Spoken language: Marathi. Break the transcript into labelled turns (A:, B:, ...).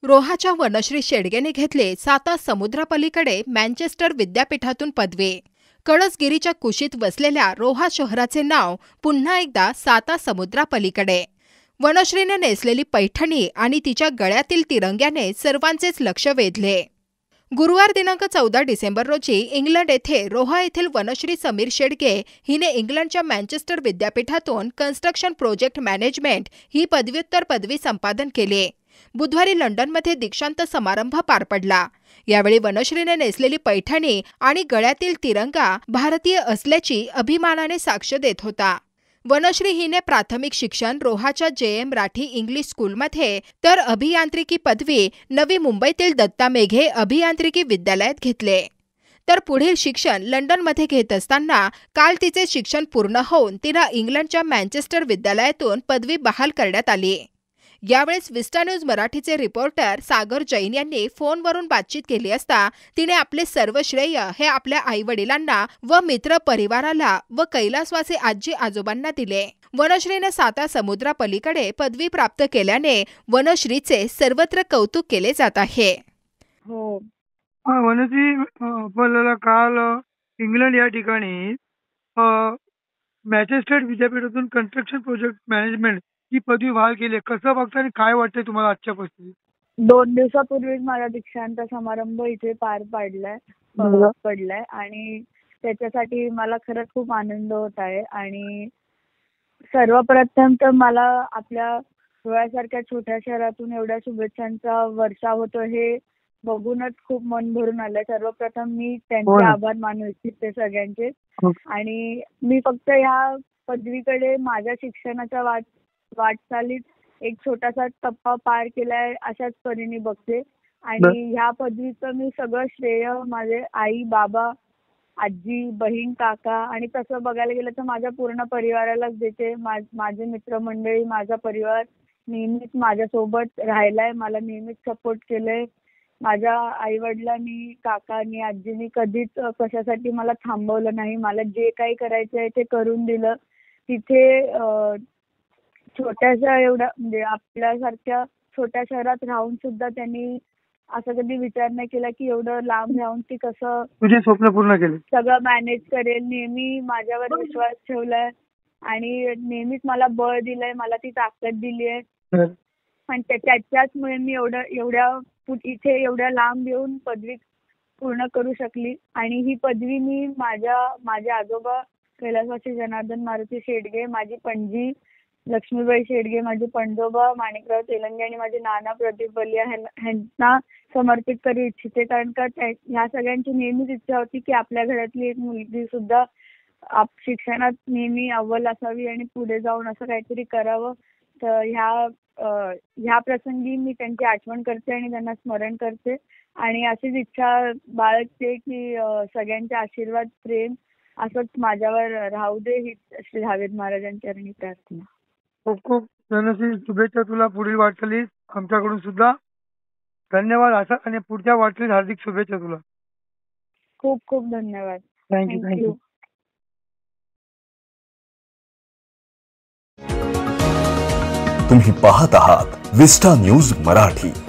A: रोहाच्या वनश्री शेडगेने घेतले 7 समुद्रापलीकडे मँचेस्टर विद्यापीठातून पदवी। कळसगिरीच्या कुशीत वसलेल्या रोहा शहराचे नाव पुन्हा एकदा 7 समुद्रापलीकडे। वनश्रीने नेसलेली पैठणी आणि तिच्या गळ्यातील तिरंग्याने सर्वांचेच लक्ष वेधले। गुरुवार दिनांक 14 डिसेंबर रोजी इंग्लंड येथे रोहा येथील वनश्री समीर शेडगे हिने इंग्लंडच्या मँचेस्टर विद्यापीठातून कन्स्ट्रक्शन प्रोजेक्ट मॅनेजमेंट ही पदव्युत्तर पदवी संपादन केली। बुधवारी लंडनमध्ये दीक्षांत समारंभ पार पडला। यावेळी वनश्रीने नेसलेली पैठणी आणि गळ्यातील तिरंगा भारतीय असल्याची अभिमानाने साक्ष देत होता। वनश्री हिने प्राथमिक शिक्षण रोहाच्या JM राठी इंग्लिश स्कूलमध्ये तर अभियांत्रिकी पदवी नवी मुंबईतील दत्ता मेघे अभियांत्रिकी विद्यालयात घेतले। तर पुढील शिक्षण लंडनमध्ये घेत असताना काल तिचे शिक्षण पूर्ण होऊन तिला इंग्लंडच्या मँचेस्टर विद्यालयातून पदवी बहाल करण्यात आली। यावेळेस विस्टा न्यूज मराठीचे रिपोर्टर सागर जैन यांनी फोनवरून बातचीत केली असता तिने आपले सर्व श्रेय हे आपल्या आईवडिलांना व मित्र परिवाराला व कैलासवासी आजी आजोबांना दिले। वनश्रीने 7 समुद्रापलीकडे पदवी प्राप्त केल्याने वनश्रीचे सर्वत्र कौतुक केले जात आहे।
B: हो वनश्री आपल्याला काल इंग्लंड या ठिकाणी मँचेस्टर विद्यापीठातून कन्स्ट्रक्शन प्रोजेक्ट मॅनेजमेंट ही पदवी बहाल केली। कसं बघता आणि काय वाटतंय तुम्हाला आजच्या परिस्थितीत?
C: 2 दिवसापूर्वीच माझा दीक्षांत समारंभ इथे पार पडलाय आणि त्याच्यासाठी मला खरंच खूप आनंद होत आहे। आणि सर्वप्रथम तर मला आपल्या रोह्यासारख्या छोट्या शहरातून एवढ्या शुभेच्छांचा वर्षाव होतो हे बघूनच खूप मन भरून आलंय। सर्वप्रथम मी त्यांचे आभार मानू इच्छिते सगळ्यांचे। आणि मी फक्त ह्या पदवीकडे माझ्या शिक्षणाच्या वाटचालीत एक छोटासा टप्पा पार केलाय अशाच परीने बघते। आणि ह्या पदवीचं मी सगळं श्रेय माझे आई बाबा आजी बहीण काका आणि तसं बघायला गेलं तर माझ्या पूर्ण परिवारालाच देते। माझे मित्रमंडळी माझा परिवार नेहमीच माझ्यासोबत राहिलाय, मला नेहमीच सपोर्ट केलंय। माझ्या आई वडिलांनी काकांनी आजीनी कधीच कशासाठी मला थांबवलं नाही। मला जे काही करायचंय ते करून दिलं। तिथे छोट्याशा एवढ्या म्हणजे आपल्यासारख्या छोट्या शहरात राहून सुद्धा त्यांनी असं कधी विचार नाही केला की एवढं लांब राहून ती कसं
B: तुझे स्वप्न पूर्ण केले, सगळं
C: मॅनेज करेल। नेहमी माझ्यावर विश्वास ठेवलाय आणि नेहमीच मला बळ दिलंय, मला ती ताकद दिली आहे। आणि त्याच्याचमुळे मी इथे एवढ्या लांब येऊन पदवी पूर्ण करू शकली। आणि ही पदवी मी माझे आजोबा कैलासवासी जनार्दन मारुती शेडगे, माझी पणजी लक्ष्मीबाई शेडगे, माझे पणजोबा माणिकराव तेलंगे आणि माझे नाना प्रदीप बलिया ह्यांना समर्पित करू इच्छिते। कारण का ह्या सगळ्यांची नेहमीच इच्छा होती की आपल्या घरातली एक मुलगी सुद्धा शिक्षणात नेहमी अव्वल असावी आणि पुढे जाऊन असं काहीतरी करावं। तर ह्या प्रसंगी मी त्यांची आठवण करते आणि त्यांना स्मरण करते आणि अशीच इच्छा बाळगते की सगळ्यांचे आशीर्वाद प्रेम असंच माझ्यावर राहू दे ही श्री धावेद महाराजांच्या चरणी प्रार्थना।
B: खूप खूप धन्यवाद, शुभेच्छा तुला पुढील वाटचालीस आमच्याकडून सुद्धा। धन्यवाद। असं आणि पुढच्या वाटचालीस हार्दिक शुभेच्छा तुला।
C: खूप खूप धन्यवाद।
B: थँक्यू।
D: तुम्ही पाहत आहात विस्टा न्यूज मराठी।